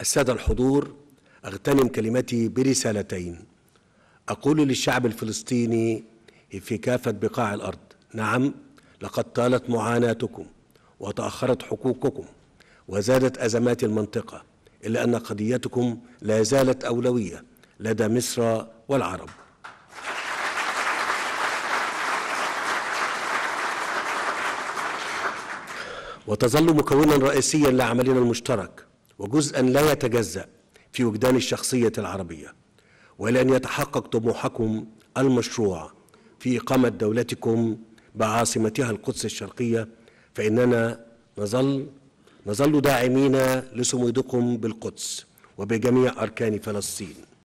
السادة الحضور، أغتنم كلمتي برسالتين. أقول للشعب الفلسطيني في كافة بقاع الأرض: نعم، لقد طالت معاناتكم وتأخرت حقوقكم وزادت أزمات المنطقة، إلا أن قضيتكم لا زالت أولوية لدى مصر والعرب. وتظل مكونا رئيسيا لعملنا المشترك وجزءا لا يتجزأ في وجدان الشخصية العربية. وإلى أن يتحقق طموحكم المشروع في إقامة دولتكم بعاصمتها القدس الشرقية، فإننا نظل داعمين لصمودكم بالقدس وبجميع أركان فلسطين.